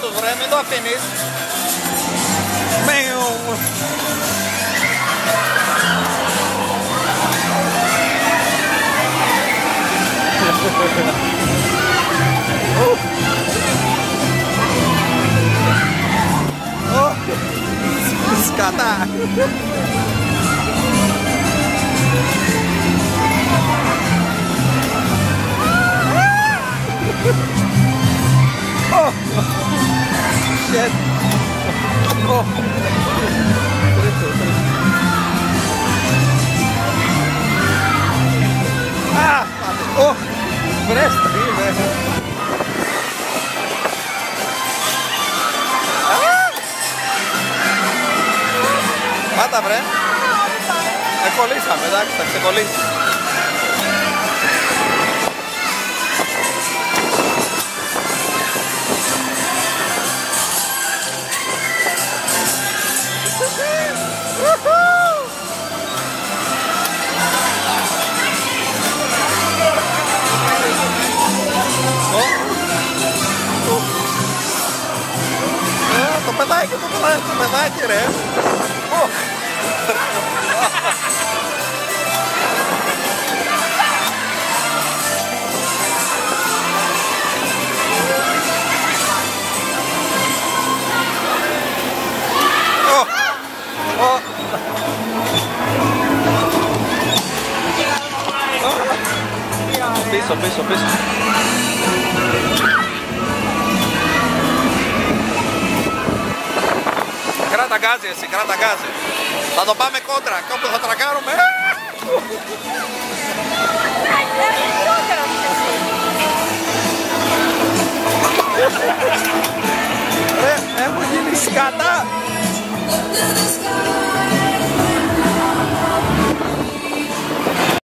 τους βρε, μην το αφήνεις. Σκατά. Oh, shit. Oh. Ah, oh, presta, velho. Πάτα βρε. Κολλήσαμε, εντάξει, θα ξεκολλήσεις. Το παιδάκι ρε. Πίσω, πίσω, πίσω. Κράτα γκάζι εσύ, κράτα γκάζι. Θα το πάμε κόντρα, κάπου θα τρακάρουμε. Έχω γίνει σκατά.